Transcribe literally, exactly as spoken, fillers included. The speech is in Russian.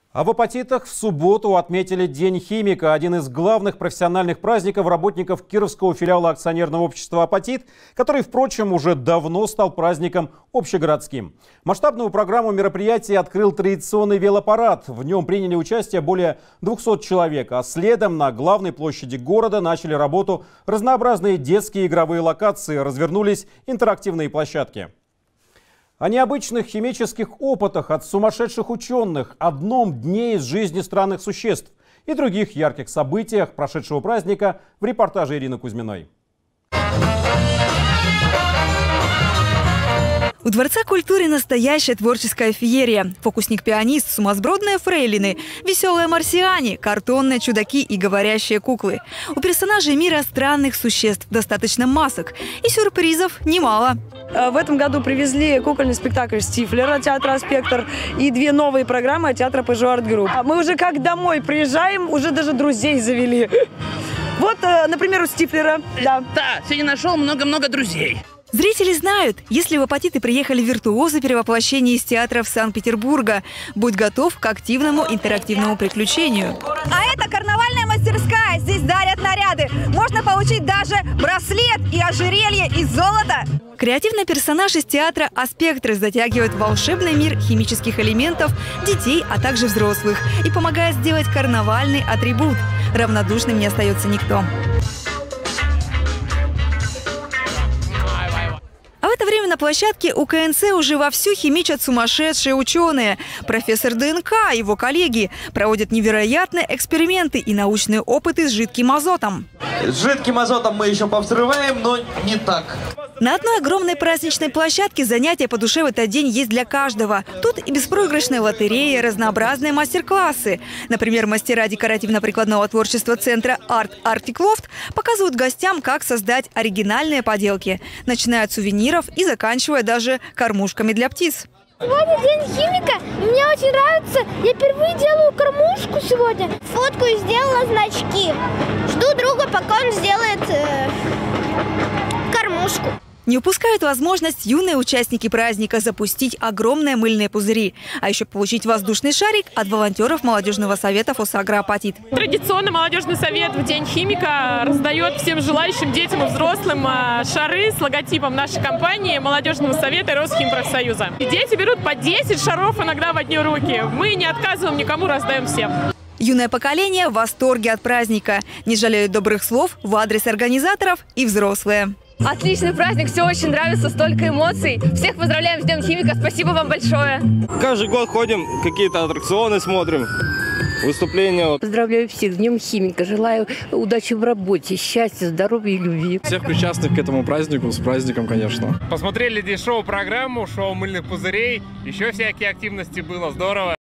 А в Апатитах в субботу отметили День химика, один из главных профессиональных праздников работников Кировского филиала акционерного общества «Апатит», который, впрочем, уже давно стал праздником общегородским. Масштабную программу мероприятий открыл традиционный велопарад. В нем приняли участие более двухсот человек, а следом на главной площади города начали работу разнообразные детские игровые локации, развернулись интерактивные площадки. О необычных химических опытах от сумасшедших ученых, одном дне из жизни странных существ и других ярких событиях прошедшего праздника в репортаже Ирины Кузьминой. У Дворца культуры настоящая творческая феерия. Фокусник-пианист, сумасбродные фрейлины, веселые марсиане, картонные чудаки и говорящие куклы. У персонажей мира странных существ достаточно масок. И сюрпризов немало. В этом году привезли кукольный спектакль Стифлера театра «Спектр» и две новые программы от театра Peugeot Art Group. Мы уже как домой приезжаем, уже даже друзей завели. Вот, например, у Стифлера. Да, да, сегодня нашел много-много друзей. Зрители знают, если в Апатиты приехали виртуозы перевоплощения из театров Санкт-Петербурга, будь готов к активному интерактивному приключению. А это карнавальная мастерская. Здесь дарят наряды. Можно получить даже браслет и ожерелье из золота. Креативный персонаж из театра «Аспектры» затягивает в волшебный мир химических элементов детей, а также взрослых и помогает сделать карнавальный атрибут. Равнодушным не остается никто. А в это время на площадке у ка эн цэ уже вовсю химичат сумасшедшие ученые. Профессор дэ эн ка и его коллеги проводят невероятные эксперименты и научные опыты с жидким азотом. С жидким азотом мы еще повзрываем, но не так. На одной огромной праздничной площадке занятия по душе в этот день есть для каждого. Тут и беспроигрышные лотереи, разнообразные мастер-классы. Например, мастера декоративно-прикладного творчества центра Art Arctic Loft показывают гостям, как создать оригинальные поделки. Начиная от сувениров и заканчивая даже кормушками для птиц. Сегодня день химика. Мне очень нравится. Я впервые делаю кормушку сегодня. Фотку и сделала значки. Жду друга, пока он сделает э, кормушку. Не упускают возможность юные участники праздника запустить огромные мыльные пузыри, а еще получить воздушный шарик от волонтеров молодежного совета ФОСАГРО «Апатит». Традиционно молодежный совет в День химика раздает всем желающим детям и взрослым шары с логотипом нашей компании, молодежного совета и Росхимпрофсоюза. И дети берут по десять шаров иногда в одни руки. Мы не отказываем никому, раздаем всем. Юное поколение в восторге от праздника. Не жалеют добрых слов в адрес организаторов и взрослые. Отличный праздник, все очень нравится, столько эмоций. Всех поздравляем с Днем химика, спасибо вам большое. Каждый год ходим, какие-то аттракционы смотрим, выступления. Поздравляю всех с Днем химика, желаю удачи в работе, счастья, здоровья и любви. Всех причастных к этому празднику, с праздником, конечно. Посмотрели здесь шоу-программу, шоу мыльных пузырей, еще всякие активности было, здорово.